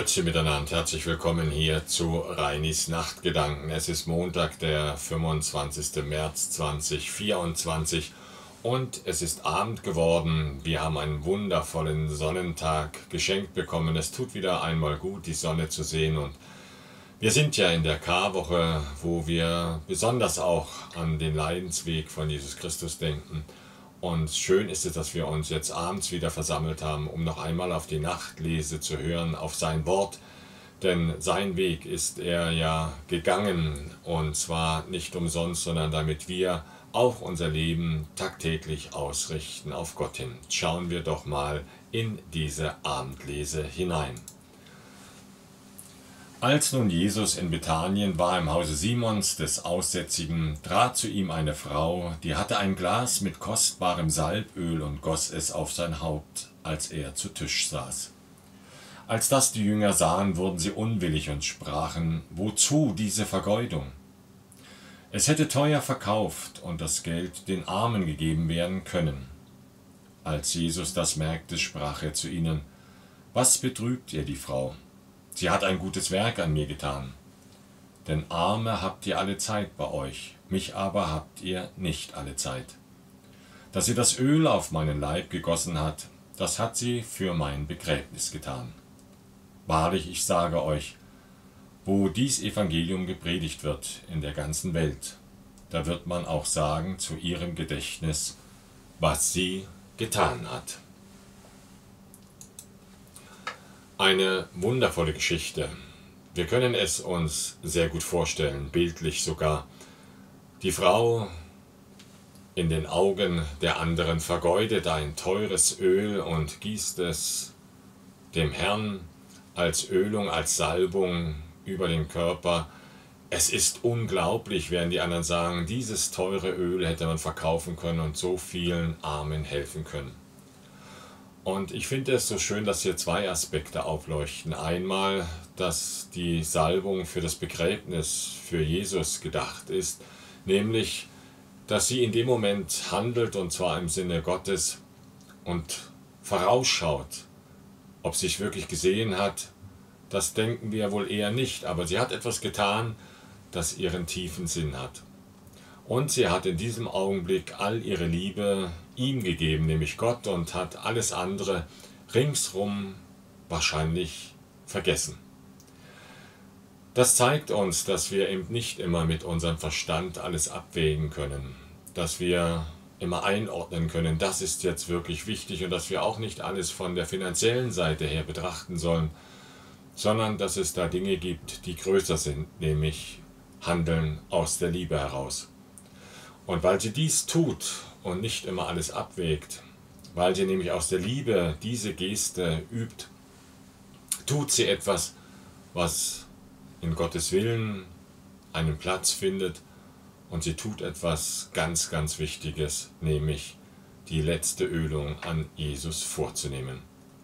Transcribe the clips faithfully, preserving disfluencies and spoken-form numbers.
Grüezi miteinander, herzlich willkommen hier zu Reinis Nachtgedanken. Es ist Montag, der fünfundzwanzigste März zweitausendvierundzwanzig und es ist Abend geworden. Wir haben einen wundervollen Sonnentag geschenkt bekommen. Es tut wieder einmal gut, die Sonne zu sehen, und wir sind ja in der Karwoche, wo wir besonders auch an den Leidensweg von Jesus Christus denken. Und schön ist es, dass wir uns jetzt abends wieder versammelt haben, um noch einmal auf die Nachtlese zu hören, auf sein Wort. Denn sein Weg ist er ja gegangen, und zwar nicht umsonst, sondern damit wir auch unser Leben tagtäglich ausrichten auf Gott hin. Schauen wir doch mal in diese Abendlese hinein. Als nun Jesus in Bethanien war im Hause Simons des Aussätzigen, trat zu ihm eine Frau, die hatte ein Glas mit kostbarem Salböl und goss es auf sein Haupt, als er zu Tisch saß. Als das die Jünger sahen, wurden sie unwillig und sprachen: Wozu diese Vergeudung? Es hätte teuer verkauft und das Geld den Armen gegeben werden können. Als Jesus das merkte, sprach er zu ihnen: Was betrübt ihr die Frau? Sie hat ein gutes Werk an mir getan. Denn Arme habt ihr alle Zeit bei euch, mich aber habt ihr nicht alle Zeit. Dass sie das Öl auf meinen Leib gegossen hat, das hat sie für mein Begräbnis getan. Wahrlich, ich sage euch, wo dies Evangelium gepredigt wird in der ganzen Welt, da wird man auch sagen zu ihrem Gedächtnis, was sie getan hat. Eine wundervolle Geschichte. Wir können es uns sehr gut vorstellen, bildlich sogar. Die Frau in den Augen der anderen vergeudet ein teures Öl und gießt es dem Herrn als Ölung, als Salbung über den Körper. Es ist unglaublich, werden die anderen sagen, dieses teure Öl hätte man verkaufen können und so vielen Armen helfen können. Und ich finde es so schön, dass hier zwei Aspekte aufleuchten. Einmal, dass die Salbung für das Begräbnis für Jesus gedacht ist, nämlich, dass sie in dem Moment handelt, und zwar im Sinne Gottes, und vorausschaut. Ob sie es wirklich gesehen hat, das denken wir wohl eher nicht, aber sie hat etwas getan, das ihren tiefen Sinn hat. Und sie hat in diesem Augenblick all ihre Liebe ihm gegeben, nämlich Gott, und hat alles andere ringsrum wahrscheinlich vergessen. Das zeigt uns, dass wir eben nicht immer mit unserem Verstand alles abwägen können, dass wir immer einordnen können, das ist jetzt wirklich wichtig, und dass wir auch nicht alles von der finanziellen Seite her betrachten sollen, sondern dass es da Dinge gibt, die größer sind, nämlich Handeln aus der Liebe heraus. Und weil sie dies tut und nicht immer alles abwägt, weil sie nämlich aus der Liebe diese Geste übt, tut sie etwas, was in Gottes Willen einen Platz findet, und sie tut etwas ganz, ganz Wichtiges, nämlich die letzte Ölung an Jesus vorzunehmen.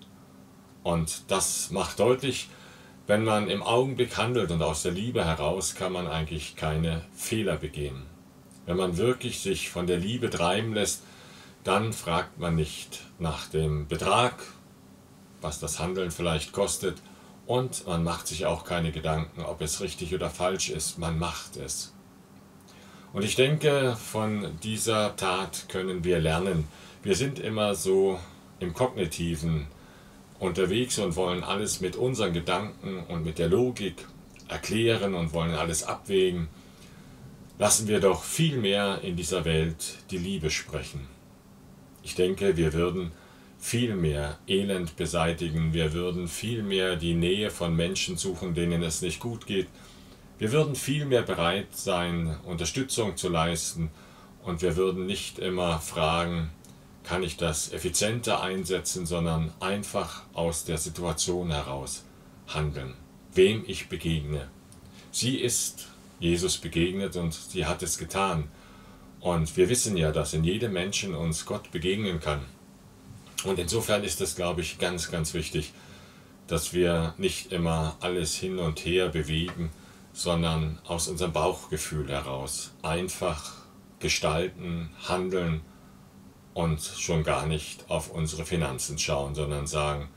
Und das macht deutlich, wenn man im Augenblick handelt und aus der Liebe heraus, kann man eigentlich keine Fehler begehen. Wenn man wirklich sich von der Liebe treiben lässt, dann fragt man nicht nach dem Betrag, was das Handeln vielleicht kostet, und man macht sich auch keine Gedanken, ob es richtig oder falsch ist, man macht es. Und ich denke, von dieser Tat können wir lernen. Wir sind immer so im Kognitiven unterwegs und wollen alles mit unseren Gedanken und mit der Logik erklären und wollen alles abwägen. Lassen wir doch viel mehr in dieser Welt die Liebe sprechen. Ich denke, wir würden viel mehr Elend beseitigen, wir würden viel mehr die Nähe von Menschen suchen, denen es nicht gut geht. Wir würden viel mehr bereit sein, Unterstützung zu leisten, und wir würden nicht immer fragen, kann ich das effizienter einsetzen, sondern einfach aus der Situation heraus handeln, wem ich begegne. Sie ist Jesus begegnet und sie hat es getan. Und wir wissen ja, dass in jedem Menschen uns Gott begegnen kann. Und insofern ist es, glaube ich, ganz, ganz wichtig, dass wir nicht immer alles hin und her bewegen, sondern aus unserem Bauchgefühl heraus einfach gestalten, handeln und schon gar nicht auf unsere Finanzen schauen, sondern sagen,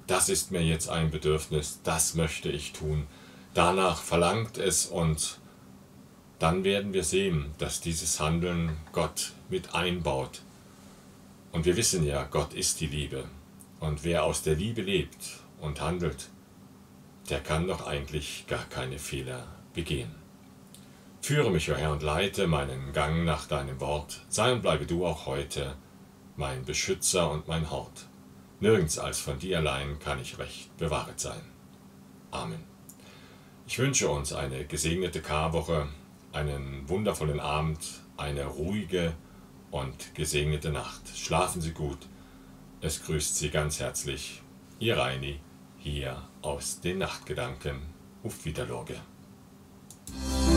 das ist mir jetzt ein Bedürfnis, das möchte ich tun. Danach verlangt es, und dann werden wir sehen, dass dieses Handeln Gott mit einbaut. Und wir wissen ja, Gott ist die Liebe. Und wer aus der Liebe lebt und handelt, der kann doch eigentlich gar keine Fehler begehen. Führe mich, o Herr, und leite meinen Gang nach deinem Wort. Sei und bleibe du auch heute mein Beschützer und mein Hort. Nirgends als von dir allein kann ich recht bewahret sein. Amen. Ich wünsche uns eine gesegnete Karwoche, einen wundervollen Abend, eine ruhige und gesegnete Nacht. Schlafen Sie gut. Es grüßt Sie ganz herzlich Ihr Reini, hier aus den Nachtgedanken. Auf Wiederlorge.